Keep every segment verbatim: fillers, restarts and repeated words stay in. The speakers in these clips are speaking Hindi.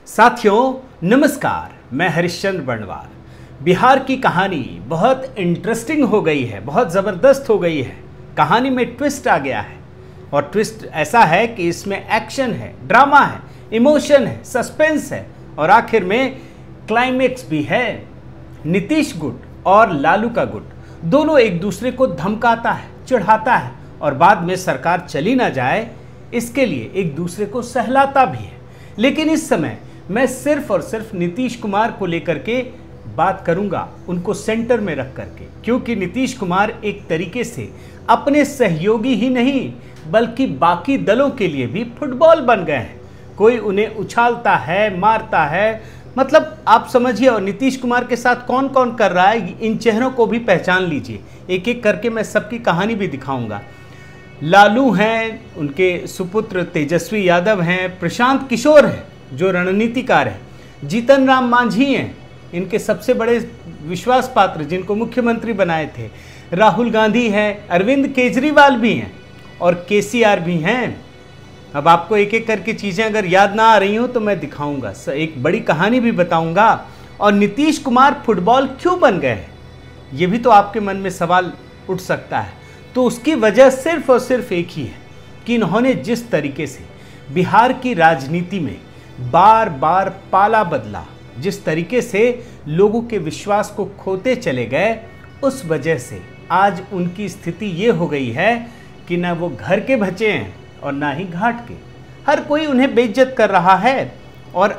साथियों नमस्कार, मैं हरिश्चंद्र बर्णवाल। बिहार की कहानी बहुत इंटरेस्टिंग हो गई है, बहुत ज़बरदस्त हो गई है। कहानी में ट्विस्ट आ गया है और ट्विस्ट ऐसा है कि इसमें एक्शन है, ड्रामा है, इमोशन है, सस्पेंस है और आखिर में क्लाइमेक्स भी है। नीतीश गुट और लालू का गुट दोनों एक दूसरे को धमकाता है, चिढ़ाता है और बाद में सरकार चली ना जाए इसके लिए एक दूसरे को सहलाता भी है। लेकिन इस समय मैं सिर्फ और सिर्फ नीतीश कुमार को लेकर के बात करूंगा, उनको सेंटर में रख करके, क्योंकि नीतीश कुमार एक तरीके से अपने सहयोगी ही नहीं बल्कि बाकी दलों के लिए भी फुटबॉल बन गए हैं। कोई उन्हें उछालता है, मारता है, मतलब आप समझिए। और नीतीश कुमार के साथ कौन कौन कर रहा है इन चेहरों को भी पहचान लीजिए। एक एक करके मैं सबकी कहानी भी दिखाऊंगा। लालू हैं, उनके सुपुत्र तेजस्वी यादव हैं, प्रशांत किशोर हैं जो रणनीतिकार हैं, जीतन राम मांझी हैं, इनके सबसे बड़े विश्वास पात्र जिनको मुख्यमंत्री बनाए थे, राहुल गांधी हैं, अरविंद केजरीवाल भी हैं और केसीआर भी हैं। अब आपको एक एक करके चीज़ें अगर याद ना आ रही हो तो मैं दिखाऊंगा, एक बड़ी कहानी भी बताऊंगा। और नीतीश कुमार फुटबॉल क्यों बन गए हैं ये भी तो आपके मन में सवाल उठ सकता है। तो उसकी वजह सिर्फ और सिर्फ एक ही है कि इन्होंने जिस तरीके से बिहार की राजनीति में बार बार पाला बदला, जिस तरीके से लोगों के विश्वास को खोते चले गए, उस वजह से आज उनकी स्थिति ये हो गई है कि ना वो घर के बचे हैं और ना ही घाट के। हर कोई उन्हें बेइज्जत कर रहा है। और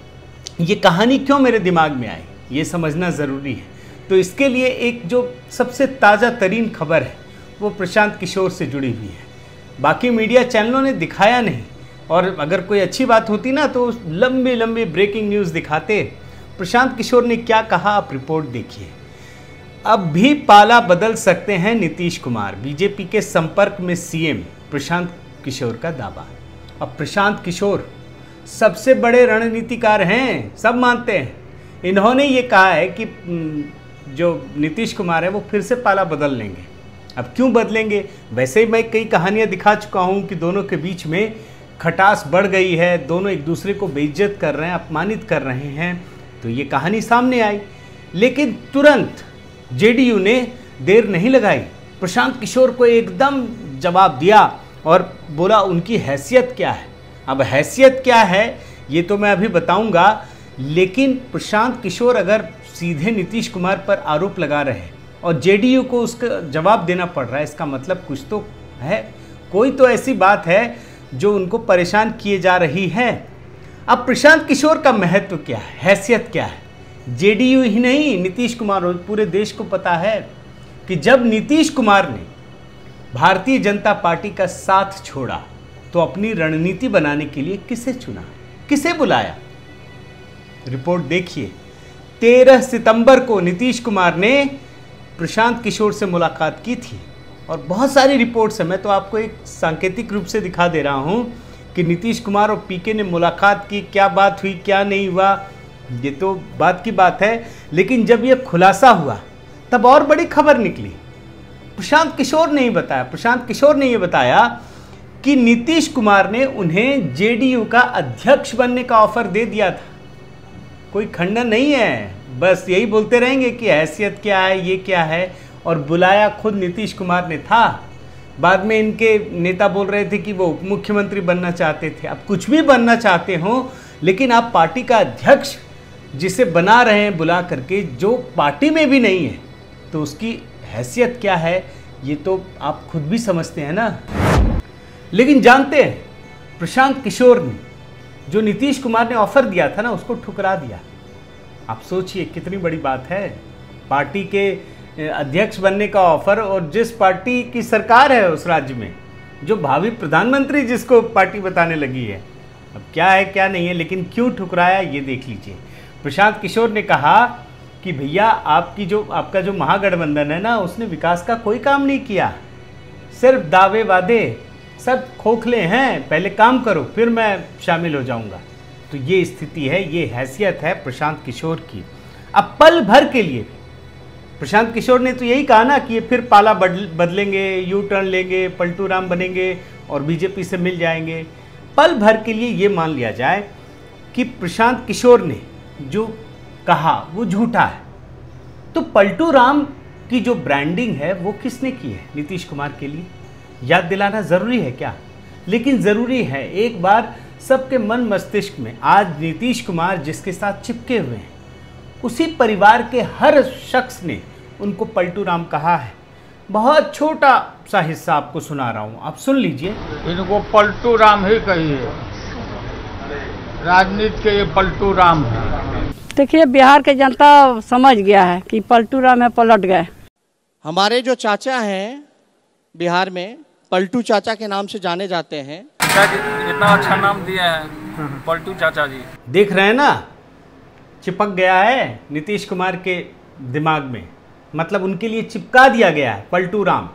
ये कहानी क्यों मेरे दिमाग में आई ये समझना ज़रूरी है। तो इसके लिए एक जो सबसे ताज़ा तरीन खबर है वो प्रशांत किशोर से जुड़ी हुई है। बाकी मीडिया चैनलों ने दिखाया नहीं, और अगर कोई अच्छी बात होती ना तो लंबी लंबी ब्रेकिंग न्यूज़ दिखाते। प्रशांत किशोर ने क्या कहा आप रिपोर्ट देखिए। अब भी पाला बदल सकते हैं नीतीश कुमार, बीजेपी के संपर्क में सीएम, प्रशांत किशोर का दावा। अब प्रशांत किशोर सबसे बड़े रणनीतिकार हैं, सब मानते हैं। इन्होंने ये कहा है कि जो नीतीश कुमार है वो फिर से पाला बदल लेंगे। अब क्यों बदलेंगे, वैसे ही मैं कई कहानियां दिखा चुका हूं कि दोनों के बीच में खटास बढ़ गई है, दोनों एक दूसरे को बेइज्जत कर रहे हैं, अपमानित कर रहे हैं। तो ये कहानी सामने आई, लेकिन तुरंत जेडीयू ने देर नहीं लगाई, प्रशांत किशोर को एकदम जवाब दिया और बोला उनकी हैसियत क्या है। अब हैसियत क्या है ये तो मैं अभी बताऊंगा, लेकिन प्रशांत किशोर अगर सीधे नीतीश कुमार पर आरोप लगा रहे हैं और जेडीयू को उसका जवाब देना पड़ रहा है, इसका मतलब कुछ तो है, कोई तो ऐसी बात है जो उनको परेशान किए जा रही है। अब प्रशांत किशोर का महत्व क्या है, हैसियत क्या है, जेडीयू ही नहीं नीतीश कुमार और पूरे देश को पता है कि जब नीतीश कुमार ने भारतीय जनता पार्टी का साथ छोड़ा तो अपनी रणनीति बनाने के लिए किसे चुना, किसे बुलाया। रिपोर्ट देखिए। तेरह सितंबर को नीतीश कुमार ने प्रशांत किशोर से मुलाकात की थी और बहुत सारी रिपोर्ट्स हैं। मैं तो आपको एक सांकेतिक रूप से दिखा दे रहा हूं कि नीतीश कुमार और पीके ने मुलाकात की, क्या बात हुई क्या नहीं हुआ ये तो बात की बात है। लेकिन जब ये खुलासा हुआ तब और बड़ी खबर निकली। प्रशांत किशोर ने ही बताया, प्रशांत किशोर ने ये बताया कि नीतीश कुमार ने उन्हें जेडीयू का अध्यक्ष बनने का ऑफर दे दिया था। कोई खंडन नहीं है, बस यही बोलते रहेंगे कि हैसियत क्या है, ये क्या है। और बुलाया खुद नीतीश कुमार ने था। बाद में इनके नेता बोल रहे थे कि वो उप मुख्यमंत्री बनना चाहते थे। अब कुछ भी बनना चाहते हो, लेकिन आप पार्टी का अध्यक्ष जिसे बना रहे हैं बुला करके, जो पार्टी में भी नहीं है, तो उसकी हैसियत क्या है ये तो आप खुद भी समझते हैं ना। लेकिन जानते हैं प्रशांत किशोर ने जो नीतीश कुमार ने ऑफर दिया था ना उसको ठुकरा दिया। आप सोचिए कितनी बड़ी बात है, पार्टी के अध्यक्ष बनने का ऑफर, और जिस पार्टी की सरकार है उस राज्य में, जो भावी प्रधानमंत्री जिसको पार्टी बताने लगी है। अब क्या है क्या नहीं है, लेकिन क्यों ठुकराया ये देख लीजिए। प्रशांत किशोर ने कहा कि भैया आपकी जो आपका जो महागठबंधन है ना उसने विकास का कोई काम नहीं किया, सिर्फ दावे वादे, सब खोखले हैं, पहले काम करो फिर मैं शामिल हो जाऊंगा। तो ये स्थिति है, ये हैसियत है प्रशांत किशोर की। अब पल भर के लिए प्रशांत किशोर ने तो यही कहा ना कि ये फिर पाला बदलेंगे, यू टर्न लेंगे, पलटू राम बनेंगे और बीजेपी से मिल जाएंगे। पल भर के लिए ये मान लिया जाए कि प्रशांत किशोर ने जो कहा वो झूठा है। तो पलटू राम की जो ब्रांडिंग है वो किसने की है? नीतीश कुमार के लिए याद दिलाना ज़रूरी है क्या? लेकिन ज़रूरी है। एक बार सबके मन मस्तिष्क में आज नीतीश कुमार जिसके साथ चिपके हुए हैं, उसी परिवार के हर शख्स ने उनको पलटू राम कहा है। बहुत छोटा सा हिस्सा आपको सुना रहा हूँ, आप सुन लीजिए। इनको पलटू राम ही कहिए, राजनीति के ये पलटू राम है। देखिए, बिहार के जनता समझ गया है कि पलटू राम है, पलट गए। हमारे जो चाचा हैं बिहार में, पलटू चाचा के नाम से जाने जाते हैं। इतना अच्छा नाम दिया है पलटू चाचा जी। देख रहे हैं ना, चिपक गया है नीतीश कुमार के दिमाग में, मतलब उनके लिए चिपका दिया गया है पलटू राम।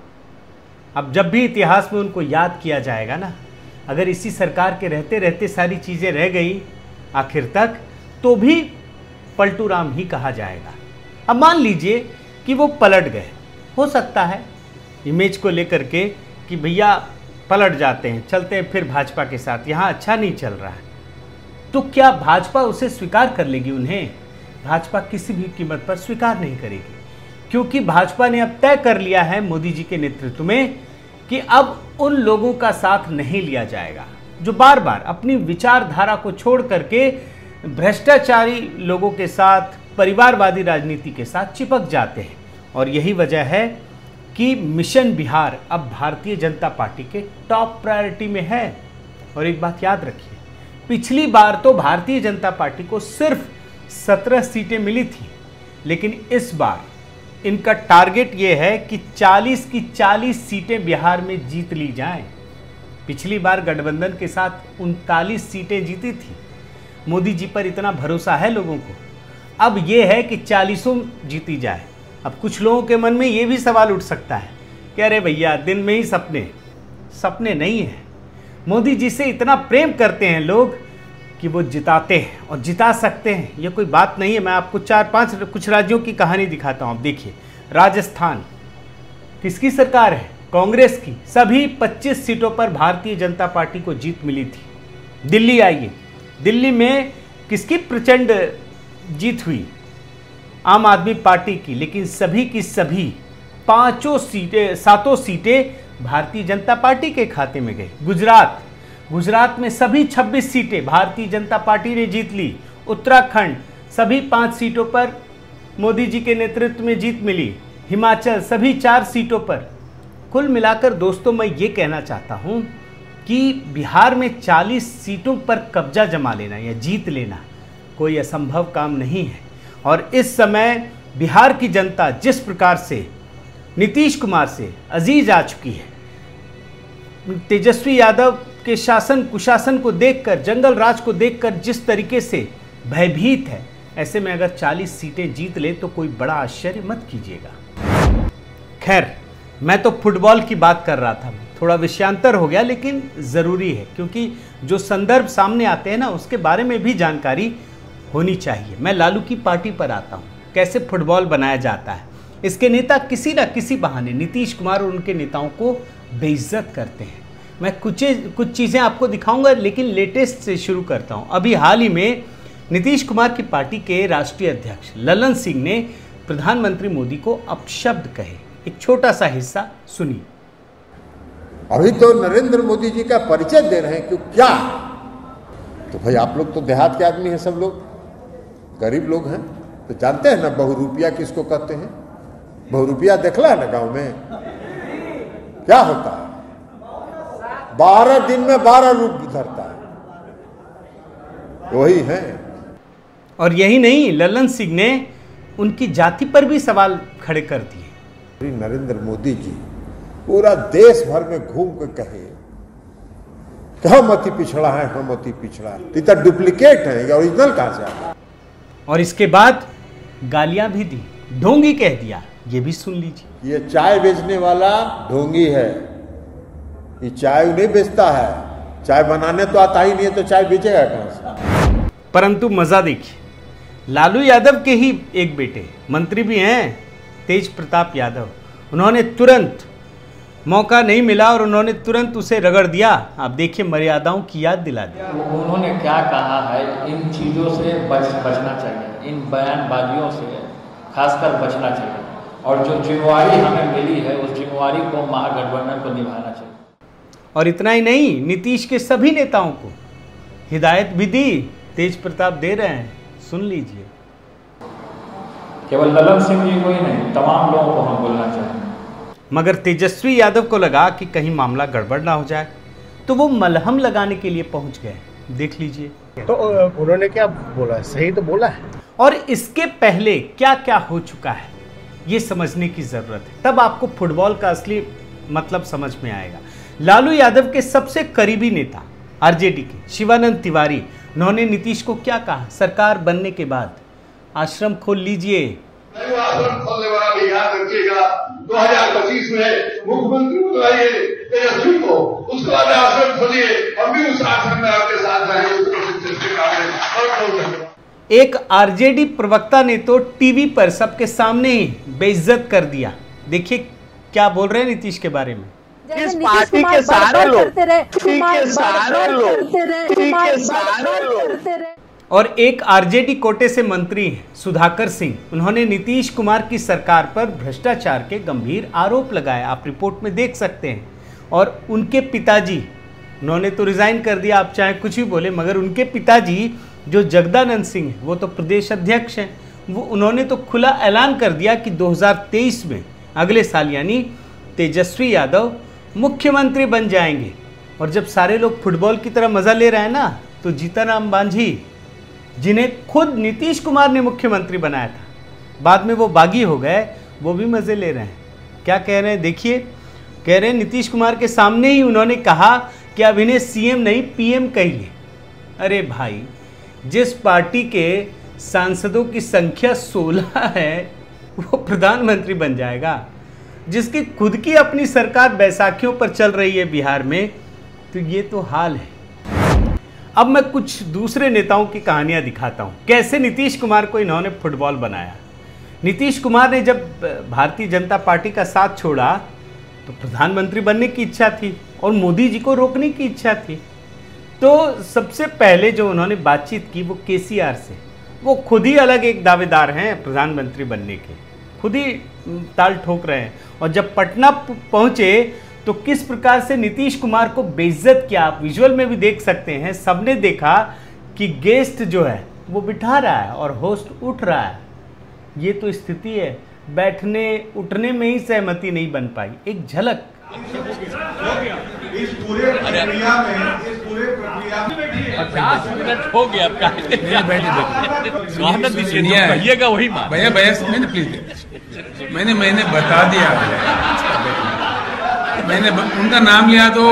अब जब भी इतिहास में उनको याद किया जाएगा ना, अगर इसी सरकार के रहते रहते सारी चीज़ें रह गई आखिर तक, तो भी पलटू राम ही कहा जाएगा। अब मान लीजिए कि वो पलट गए, हो सकता है इमेज को लेकर के कि भैया पलट जाते हैं, चलते हैं फिर भाजपा के साथ, यहाँ अच्छा नहीं चल रहा है, तो क्या भाजपा उसे स्वीकार कर लेगी? उन्हें भाजपा किसी भी कीमत पर स्वीकार नहीं करेगी, क्योंकि भाजपा ने अब तय कर लिया है मोदी जी के नेतृत्व में कि अब उन लोगों का साथ नहीं लिया जाएगा जो बार बार अपनी विचारधारा को छोड़ करके भ्रष्टाचारी लोगों के साथ, परिवारवादी राजनीति के साथ चिपक जाते हैं। और यही वजह है कि मिशन बिहार अब भारतीय जनता पार्टी के टॉप प्रायोरिटी में है। और एक बात याद रखिए, पिछली बार तो भारतीय जनता पार्टी को सिर्फ सत्रह सीटें मिली थी, लेकिन इस बार इनका टारगेट ये है कि चालीस की चालीस सीटें बिहार में जीत ली जाएं। पिछली बार गठबंधन के साथ उनतालीस सीटें जीती थी। मोदी जी पर इतना भरोसा है लोगों को, अब ये है कि चालीसों जीती जाए। अब कुछ लोगों के मन में ये भी सवाल उठ सकता है कि अरे भैया, दिन में ही सपने सपने नहीं है। मोदी जी से इतना प्रेम करते हैं लोग कि वो जिताते हैं और जिता सकते हैं, ये कोई बात नहीं है। मैं आपको चार पांच कुछ राज्यों की कहानी दिखाता हूँ। आप देखिए, राजस्थान किसकी सरकार है? कांग्रेस की। सभी पच्चीस सीटों पर भारतीय जनता पार्टी को जीत मिली थी। दिल्ली आइए, दिल्ली में किसकी प्रचंड जीत हुई? आम आदमी पार्टी की। लेकिन सभी की सभी पांचों सीटें, सातों सीटें भारतीय जनता पार्टी के खाते में गई। गुजरात गुजरात में सभी छब्बीस सीटें भारतीय जनता पार्टी ने जीत ली। उत्तराखंड सभी पांच सीटों पर मोदी जी के नेतृत्व में जीत मिली। हिमाचल सभी चार सीटों पर। कुल मिलाकर दोस्तों, मैं ये कहना चाहता हूं कि बिहार में चालीस सीटों पर कब्जा जमा लेना या जीत लेना कोई असंभव काम नहीं है। और इस समय बिहार की जनता जिस प्रकार से नीतीश कुमार से अजीज आ चुकी है, तेजस्वी यादव के शासन कुशासन को देखकर, जंगल राज को देखकर जिस तरीके से भयभीत है, ऐसे में अगर चालीस सीटें जीत ले तो कोई बड़ा आश्चर्य मत कीजिएगा। खैर, मैं तो फुटबॉल की बात कर रहा था, थोड़ा विषयांतर हो गया, लेकिन ज़रूरी है क्योंकि जो संदर्भ सामने आते हैं ना, उसके बारे में भी जानकारी होनी चाहिए। मैं लालू की पार्टी पर आता हूँ, कैसे फुटबॉल बनाया जाता है। इसके नेता किसी न किसी बहाने नीतीश कुमार और उनके नेताओं को बेइज्जत करते हैं। मैं कुछ कुछ चीज़ें आपको दिखाऊंगा, लेकिन लेटेस्ट से शुरू करता हूं। अभी हाल ही में नीतीश कुमार की पार्टी के राष्ट्रीय अध्यक्ष ललन सिंह ने प्रधानमंत्री मोदी को अपशब्द कहे। एक छोटा सा हिस्सा सुनिए। अभी तो नरेंद्र मोदी जी का परिचय दे रहे हैं कि क्या, तो भाई आप लोग तो देहात के आदमी हैं, सब लोग गरीब लोग हैं, तो जानते हैं ना बहुरूपिया किसको कहते हैं। बहुरूपिया देखला है ना गांव में क्या होता है, बारह दिन में बारह रूप धरता है, वही है। और यही नहीं, ललन सिंह ने उनकी जाति पर भी सवाल खड़े कर दिए। नरेंद्र मोदी जी पूरा देश भर में घूम के कहे कि हम अति पिछड़ा है, हम अति पिछड़ा है, तो डुप्लीकेट है, ओरिजिनल कहां से आता है। और इसके बाद गालियां भी दी, ढोंगी कह दिया। ये भी सुन लीजिए। ये चाय बेचने वाला ढोंगी है, ये चाय नहीं बेचता है, चाय बनाने तो आता ही नहीं है, तो चाय बेचेगा कहां से। परंतु मजा देखिए, लालू यादव के ही एक बेटे मंत्री भी हैं, तेज प्रताप यादव, उन्होंने तुरंत मौका नहीं मिला और उन्होंने तुरंत उसे रगड़ दिया। आप देखिए, मर्यादाओं की याद दिला दी। उन्होंने क्या कहा है, इन चीज़ों से बच बचना चाहिए, इन बयानबाजियों से खासकर बचना चाहिए, और जो जिम्मेवारी हमें मिली है उस जिम्मेवारी को महागठबंधन को निभाना चाहिए। और इतना ही नहीं, नीतीश के सभी नेताओं को हिदायत भी दी। तेज प्रताप दे रहे हैं, सुन लीजिए। केवल ललन सिंह जी को ही नहीं, तमाम लोगों को हम बोलना चाहेंगे। मगर तेजस्वी यादव को लगा कि कहीं मामला गड़बड़ ना हो जाए, तो वो मलहम लगाने के लिए पहुंच गए। देख लीजिए। तो उन्होंने क्या बोला, सही तो बोला है। और इसके पहले क्या क्या हो चुका है ये समझने की जरूरत है, तब आपको फुटबॉल का असली मतलब समझ में आएगा। लालू यादव के सबसे करीबी नेता आरजेडी के शिवानंद तिवारी, उन्होंने नीतीश को क्या कहा सरकार बनने के बाद? आश्रम खोल लीजिए। आश्रम खोलने वाला भी याद रखिएगा, दो हजार पच्चीस में मुख्यमंत्री बुलाइए तेजस्वी को, उसके बाद आश्रम खोलिए, हम भी उस आश्रम में आपके साथ रहेंगे। एक आरजेडी प्रवक्ता ने तो टीवी पर सबके सामने ही बेइज्जत कर दिया। देखिए क्या बोल रहे हैं नीतीश के बारे में। इस पार्टी के सारे लोग, के सारे लोग, के सारे लोग। और एक आरजेडी कोटे से मंत्री हैं सुधाकर सिंह, उन्होंने नीतीश कुमार की सरकार पर भ्रष्टाचार के गंभीर आरोप लगाए। आप रिपोर्ट में देख सकते हैं। और उनके पिताजी, उन्होंने तो रिजाइन कर दिया, आप चाहे कुछ भी बोले, मगर उनके पिताजी जो जगदानंद सिंह हैं वो तो प्रदेश अध्यक्ष हैं। वो उन्होंने तो खुला ऐलान कर दिया कि दो हज़ार तेईस में, अगले साल यानी, तेजस्वी यादव मुख्यमंत्री बन जाएंगे। और जब सारे लोग फुटबॉल की तरह मजा ले रहे हैं ना, तो जीतनराम मांझी, जिन्हें खुद नीतीश कुमार ने मुख्यमंत्री बनाया था, बाद में वो बागी हो गए, वो भी मजे ले रहे हैं। क्या कह रहे हैं देखिए, कह रहे हैं नीतीश कुमार के सामने ही उन्होंने कहा कि अब इन्हें सीएम नहीं पीएम कहिए। अरे भाई, जिस पार्टी के सांसदों की संख्या सोलह है वो प्रधानमंत्री बन जाएगा, जिसकी खुद की अपनी सरकार बैसाखियों पर चल रही है बिहार में, तो ये तो हाल है। अब मैं कुछ दूसरे नेताओं की कहानियां दिखाता हूं, कैसे नीतीश कुमार को इन्होंने फुटबॉल बनाया। नीतीश कुमार ने जब भारतीय जनता पार्टी का साथ छोड़ा तो प्रधानमंत्री बनने की इच्छा थी और मोदी जी को रोकने की इच्छा थी। तो सबसे पहले जो उन्होंने बातचीत की वो केसीआर से, वो खुद ही अलग एक दावेदार हैं प्रधानमंत्री बनने के, खुद ही ताल ठोक रहे हैं। और जब पटना पहुंचे तो किस प्रकार से नीतीश कुमार को बेइज्जत किया, आप विजुअल में भी देख सकते हैं। सबने देखा कि गेस्ट जो है वो बिठा रहा है और होस्ट उठ रहा है। ये तो स्थिति है, बैठने उठने में ही सहमति नहीं बन पाई। एक झलक। इस पूरे प्रक्रिया में, इस पूरे प्रक्रिया में पचास मिनट हो गया। कहिएगा वही बात। भैया भैया मैंने प्लीज मैंने मैंने बता दिया, मैंने उनका नाम लिया तो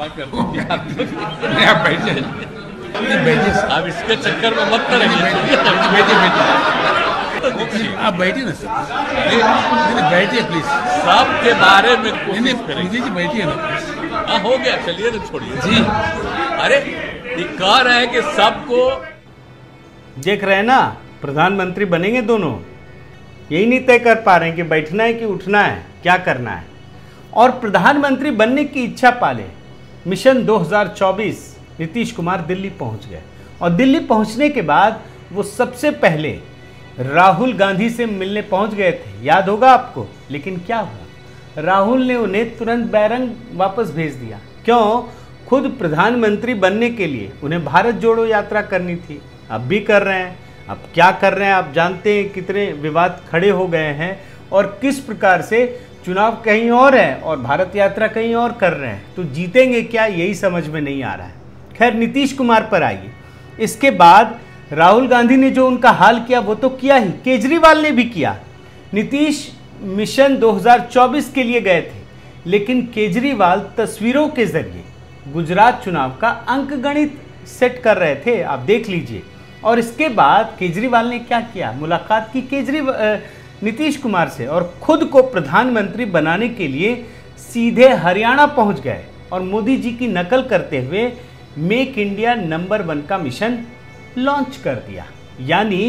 आप बैठ जाइए, अब इसके चक्कर में मत करेंगे। बैठिए बैठिए, आप बैठिए ना सर, बैठिए प्लीज। सबके बारे में जी बैठिए ना। हाँ हो गया, चलिए ना, छोड़िए जी। अरे ये कह रहे हैं कि सबको, देख रहे हैं ना, प्रधानमंत्री बनेंगे दोनों, यही नहीं तय कर पा रहे हैं कि बैठना है कि उठना है, क्या करना है। और प्रधानमंत्री बनने की इच्छा पाले मिशन दो हज़ार चौबीस नीतीश कुमार दिल्ली पहुंच गए। और दिल्ली पहुंचने के बाद वो सबसे पहले राहुल गांधी से मिलने पहुंच गए थे, याद होगा आपको। लेकिन क्या हुआ, राहुल ने उन्हें तुरंत बैरंग वापस भेज दिया। क्यों? खुद प्रधानमंत्री बनने के लिए उन्हें भारत जोड़ो यात्रा करनी थी, अब भी कर रहे हैं। अब क्या कर रहे हैं आप जानते हैं, कितने विवाद खड़े हो गए हैं और किस प्रकार से चुनाव कहीं और है और भारत यात्रा कहीं और कर रहे हैं। तो जीतेंगे क्या, यही समझ में नहीं आ रहा है। खैर, नीतीश कुमार पर आइए। इसके बाद राहुल गांधी ने जो उनका हाल किया वो तो किया ही, केजरीवाल ने भी किया। नीतीश मिशन दो हज़ार चौबीस के लिए गए थे, लेकिन केजरीवाल तस्वीरों के जरिए गुजरात चुनाव का अंकगणित सेट कर रहे थे, आप देख लीजिए। और इसके बाद केजरीवाल ने क्या किया, मुलाकात की केजरीवाल नीतीश कुमार से और खुद को प्रधानमंत्री बनाने के लिए सीधे हरियाणा पहुंच गए और मोदी जी की नकल करते हुए मेक इंडिया नंबर वन का मिशन लॉन्च कर दिया। यानी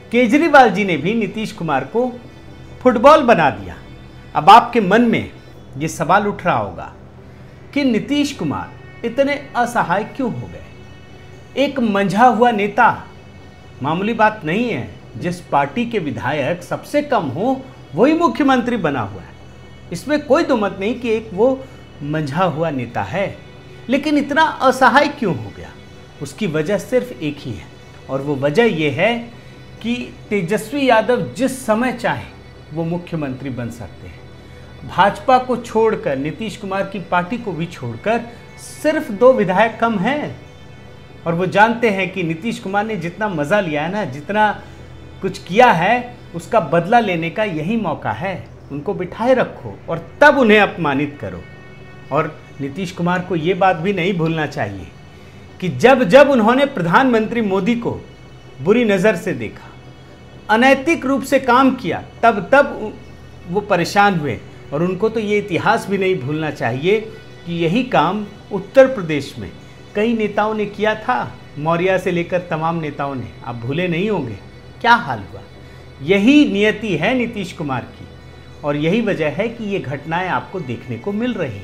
केजरीवाल जी ने भी नीतीश कुमार को फुटबॉल बना दिया। अब आपके मन में ये सवाल उठ रहा होगा कि नीतीश कुमार इतने असहाय क्यों हो गए। एक मंझा हुआ नेता, मामूली बात नहीं है, जिस पार्टी के विधायक सबसे कम हो वही मुख्यमंत्री बना हुआ है, इसमें कोई दो मत नहीं कि एक वो मंझा हुआ नेता है, लेकिन इतना असहाय क्यों हो गया। उसकी वजह सिर्फ एक ही है, और वो वजह ये है कि तेजस्वी यादव जिस समय चाहे वो मुख्यमंत्री बन सकते हैं। भाजपा को छोड़कर, नीतीश कुमार की पार्टी को भी छोड़कर सिर्फ दो विधायक कम हैं, और वो जानते हैं कि नीतीश कुमार ने जितना मज़ा लिया है ना, जितना कुछ किया है, उसका बदला लेने का यही मौका है। उनको बिठाए रखो और तब उन्हें अपमानित करो। और नीतीश कुमार को ये बात भी नहीं भूलना चाहिए कि जब जब उन्होंने प्रधानमंत्री मोदी को बुरी नज़र से देखा, अनैतिक रूप से काम किया, तब तब वो परेशान हुए। और उनको तो ये इतिहास भी नहीं भूलना चाहिए कि यही काम उत्तर प्रदेश में कई नेताओं ने किया था, मौर्य से लेकर तमाम नेताओं ने। आप भूले नहीं होंगे क्या हाल हुआ। यही नियति है नीतीश कुमार की, और यही वजह है कि ये घटनाएं आपको देखने को मिल रही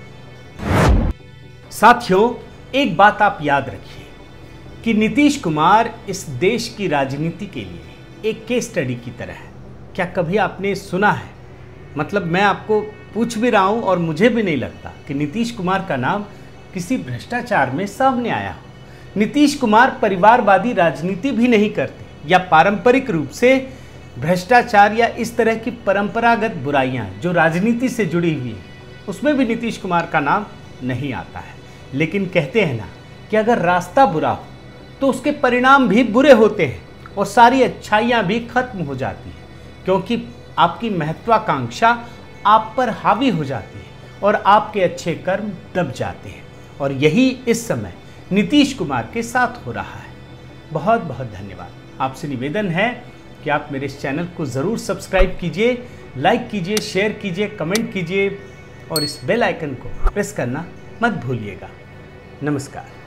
हैं। साथियों, एक बात आप याद रखिए कि नीतीश कुमार इस देश की राजनीति के लिए एक केस स्टडी की तरह है। क्या कभी आपने सुना है, मतलब मैं आपको पूछ भी रहा हूं और मुझे भी नहीं लगता कि नीतीश कुमार का नाम किसी भ्रष्टाचार में सामने आया हो। नीतीश कुमार परिवारवादी राजनीति भी नहीं करते, या पारंपरिक रूप से भ्रष्टाचार या इस तरह की परंपरागत बुराइयां जो राजनीति से जुड़ी हुई है, उसमें भी नीतीश कुमार का नाम नहीं आता है। लेकिन कहते हैं ना कि अगर रास्ता बुरा हो तो उसके परिणाम भी बुरे होते हैं, और सारी अच्छाइयाँ भी खत्म हो जाती हैं, क्योंकि आपकी महत्वाकांक्षा आप पर हावी हो जाती है और आपके अच्छे कर्म दब जाते हैं। और यही इस समय नीतीश कुमार के साथ हो रहा है। बहुत बहुत धन्यवाद। आपसे निवेदन है कि आप मेरे इस चैनल को ज़रूर सब्सक्राइब कीजिए, लाइक कीजिए, शेयर कीजिए, कमेंट कीजिए, और इस बेल आइकन को प्रेस करना मत भूलिएगा। नमस्कार।